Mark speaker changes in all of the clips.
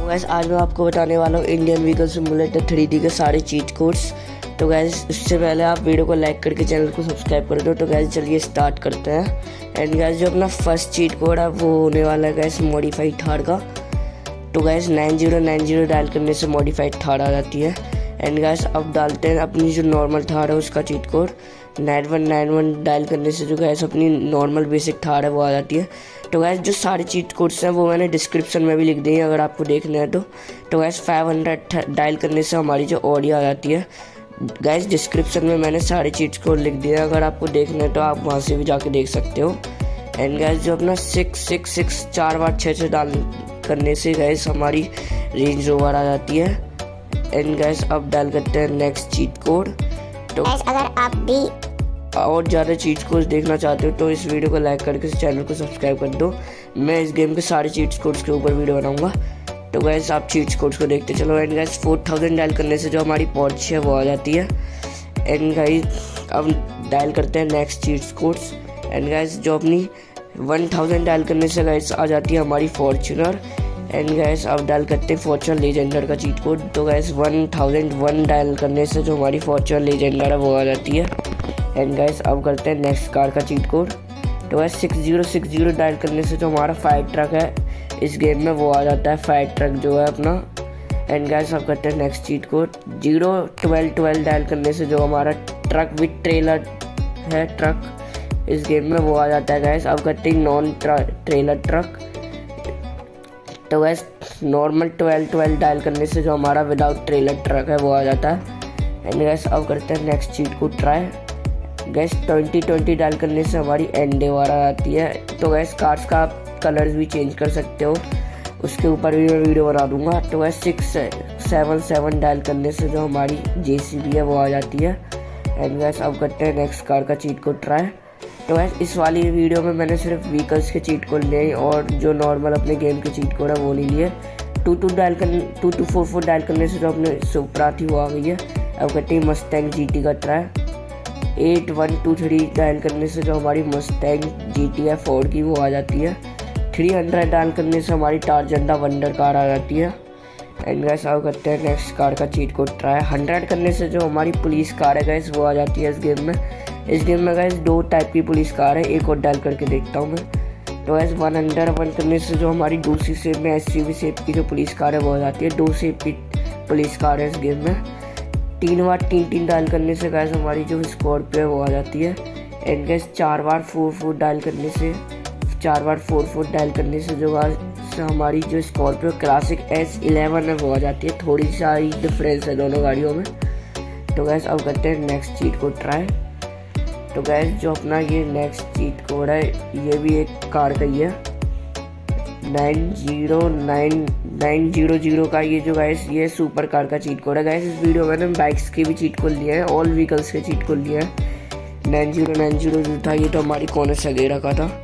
Speaker 1: Gas आज मैं आपको बताने वाला हूँ इंडियन व्हीकल सिमुलेटर 3D के सारे चीट कोड्स। तो गैस इससे पहले आप वीडियो को लाइक करके चैनल को सब्सक्राइब कर दो। तो गैस चलिए स्टार्ट करते हैं। एंड गैस जो अपना फर्स्ट चीट कोड है वो होने वाला है गैस मॉडिफाइड थार का। तो गैस 9090 डायल करने से मॉडिफाइड थार आ जाती है। एंड गैस अब डालते हैं अपनी जो नॉर्मल थार है उसका चीट कोड 9191 डायल करने से जो गैस अपनी नॉर्मल बेसिक थार है वो आ जाती है। तो गैस जो सारे चीट कोड्स हैं वो मैंने डिस्क्रिप्शन में भी लिख दिए हैं अगर आपको देखना है तो गैस 500 डायल करने से हमारी जो ऑडियो आ जाती है। गैस डिस्क्रिप्शन में मैंने सारे चीट कोड लिख दिए हैं, अगर आपको देखना है तो आप वहाँ से भी जाके देख सकते हो। एंड गैस जो अपना 666 4 बार 6 डाल करने से गैस हमारी रेंज रोवर आ जाती है। एंड गैस अब डायल करते हैं नेक्स्ट चीट कोड। तो
Speaker 2: अगर आप भी
Speaker 1: और ज़्यादा चीट कोड्स देखना चाहते हो तो इस वीडियो को लाइक करके इस चैनल को सब्सक्राइब कर दो। मैं इस गेम के सारे चीट कोड्स के ऊपर वीडियो बनाऊंगा। तो गैस आप चीट कोड्स को देखते चलो। एंड गैस 4000 डायल करने से जो हमारी पॉर्च है वो आ जाती है। एंड गैस अब डायल करते हैं next cheat codes. And guys जो अपनी 1000 डायल करने से गैस आ जाती है हमारी फॉर्च्यूनर। एंड गैस अब डायल करते हैं फॉर्च्यूनर लेजेंडर का चीट कोड। तो गैस 1001 डायल करने से जो हमारी फॉर्च्यूनर लेजेंडर है वो आ जाती है। एंड गैस अब करते हैं नेक्स्ट कार का चीट कोड। तो गैस 6060 डायल करने से जो हमारा फायर ट्रक है इस गेम में वो आ जाता है, फायर ट्रक जो है अपना। एंड गैस अब करते हैं नेक्स्ट चीट कोड 01212 डायल करने से जो हमारा ट्रक विद ट्रेलर है ट्रक इस गेम में वो आ जाता है। गैस अब करते हैं नॉन ट्रेलर ट्रक। तो गैस नॉर्मल 1212 डायल करने से जो हमारा विदाउट ट्रेलर ट्रक है वो आ जाता है। एंड गैस अब करते हैं next cheat code try. Guys 2020 dial करने से हमारी एंडेवर आ जाती है। तो गैस कार्स का आप कलर्स भी चेंज कर सकते हो, उसके ऊपर भी मैं वीडियो बना दूंगा। तो गैस 677 डायल करने से जो हमारी JCB है वो आ जाती है। एंड गैस अब करते हैं नेक्स्ट कार का चीट कोड ट्राई। तो गैस इस वाली वीडियो में मैंने सिर्फ व्हीकल्स के चीट कोड लिए और जो नॉर्मल अपने गेम के चीट कोड है वो नहीं लिए। 2244 डायल करने से जो अपने सुपरा थी वो आ गई है। अब करते हैं मस्टैंग GT का ट्राई। 8123 डायल करने से जो हमारी मस्टैंग GT है फोर्ड की वो आ जाती है। 300 डायल करने से हमारी टारजंडा वंडर कार आ जाती है। एंड गैस अब करते हैं नेक्स्ट कार का चीट कोड ट्राई। 100 करने से जो हमारी पुलिस कार है गैस वो आ जाती है इस गेम में। इस गेम में गैस 2 टाइप की पुलिस कार है, एक और डायल करके देखता हूँ मैं। तो गैस 101 करने से जो हमारी दूसरी शेप में SUV शेप की जो पुलिस कार है वो आ जाती है। 2 शेप की पुलिस कार है इस गेम में। 3 बार 3 डायल करने से गैस हमारी जो स्कॉर्पियो है वो आ जाती है। एंड गैस 4 बार 4 डायल करने से जो गैस हमारी जो स्कॉर्पियो क्लासिक S11 है वो आ जाती है। थोड़ी सी डिफरेंस है दोनों गाड़ियों में। तो गैस अब करते हैं नेक्स्ट चीट कोड ट्राई। तो गैस जो अपना ये नेक्स्ट चीट कोड है ये भी एक कार का ही है 900900 का। ये जो गैस ये सुपर कार का चीट कोड है। गैस इस वीडियो में मैंने बाइक्स के भी चीट कोड लिए हैं, ऑल व्हीकल्स के चीट कोड लिए हैं। 9090 जो था ये तो हमारी कॉनस सगेरा का था।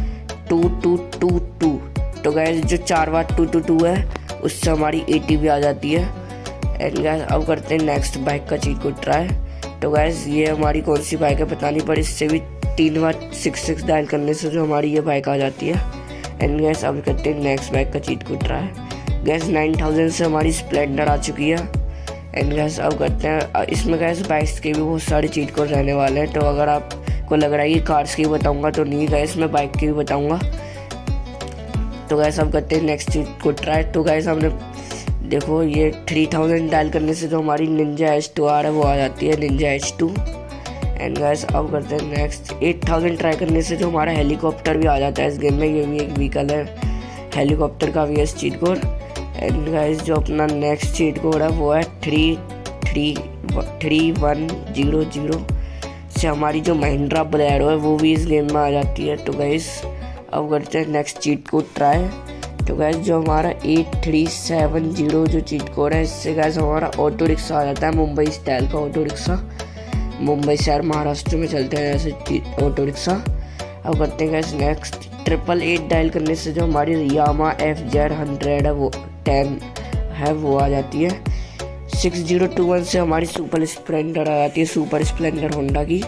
Speaker 1: 2222 तो गैस जो 4 बार 222 है उससे हमारी ATV आ जाती है। एंड गैस अब करते हैं नेक्स्ट बाइक का चीट कोड ट्राई। तो गैस ये हमारी कौन सी बाइक है पता नहीं, पर इससे भी 3 बार 66 डायल करने से जो हमारी ये बाइक आ जाती है। एंड गैस अब करते हैं नेक्स्ट बाइक का चीट कोड ट्राई। गैस 9000 से हमारी स्प्लेंडर आ चुकी है। एंड गैस अब करते हैं इसमें गैस बाइक्स के भी बहुत सारे चीट कोड रहने वाले हैं। तो अगर आपको लग रहा है कि कार्स के भी बताऊंगा तो नहीं, गैस मैं बाइक के भी बताऊंगा। तो गैस अब करते हैं नेक्स्ट चीट कोड ट्राई। तो गैस हमने देखो ये 3000 डायल करने से जो हमारी निंजा H2R है वो आ जाती है, निंजा H2। एंड गैस अब करते हैं नेक्स्ट 8000 ट्राई करने से जो हमारा हेलीकॉप्टर भी आ जाता है इस गेम में। ये भी एक व्हीकल है, हेलीकॉप्टर का भी है चीट कोड। एंड गैस जो अपना नेक्स्ट चीट कोड है वो है 3100 से हमारी जो महिंद्रा बोलेरो है वो भी इस गेम में आ जाती है। तो गैस अब करते हैं नेक्स्ट चीट कोड ट्राई। तो गैस जो हमारा 8370 जो चीट कोड है इससे गैस हमारा ऑटो रिक्शा आ जाता है, मुंबई स्टाइल का ऑटो रिक्शा। मुंबई शहर महाराष्ट्र में चलते हैं ऐसे ऑटो रिक्शा। अब करते हैं गैस नेक्स्ट 888 डायल करने से जो हमारी यामा FZ100 है वो 10 है वो आ जाती है। 6021 से हमारी सुपर स्प्लेंडर आ जाती है, सुपर स्प्लेंडर होंडा की।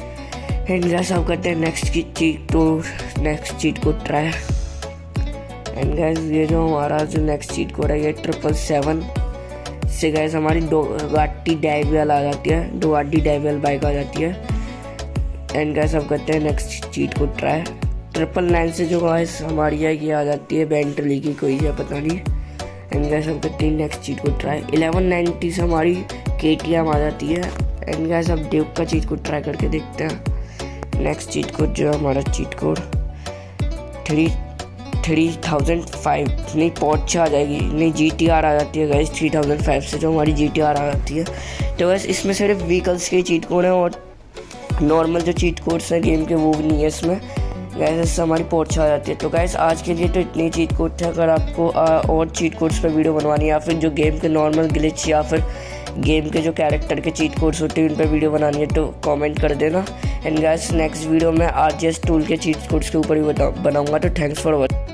Speaker 1: एंड गैस अब करते हैं next cheat code try. And guys ये जो हमारा जो नेक्स्ट चीट कोड है ये 777 से गैस हमारी डुगाटी डेवियल आ जाती है, डुगाटी डेवियल बाइक आ जाती है। एंड गैस अब करते हैं नेक्स्ट चीट कोड ट्राई। 999 से जो गैस हमारी है ये आ जाती है बेंटली की कोई है पता नहीं। एंड गैस अब करते हैं नेक्स्ट चीट कोड ट्राई। 1190 से हमारी KTM आ जाती है। एंड गैस अब ड्यूक का चीट कोड ट्राई करके देखते हैं। नेक्स्ट चीट कोड जो है हमारा चीट कोड 3005 नहीं पोर्चे आ जाएगी, नहीं GTR आ जाती है गैस 3005 से जो हमारी GTR आ जाती है। तो गैस इसमें सिर्फ व्हीकल्स के चीट कोड हैं और नॉर्मल जो चीट कोड्स हैं गेम के वो भी नहीं है इसमें गैस, इससे हमारी पोर्चे आ जाती है। तो गैस आज के लिए तो इतनी चीट कोड थे। अगर आपको और चीट कोड्स पर वीडियो बनवानी है या फिर जो गेम के नॉर्मल ग्लिच या फिर गेम के जो कैरेक्टर के चीट कोड्स होते हैं उन पर वीडियो बनानी है तो कमेंट कर देना। एंड गैस नेक्स्ट वीडियो में RGS टूल के चीट कोड्स के ऊपर ही बनाऊंगा। तो थैंक्स फॉर वॉचिंग।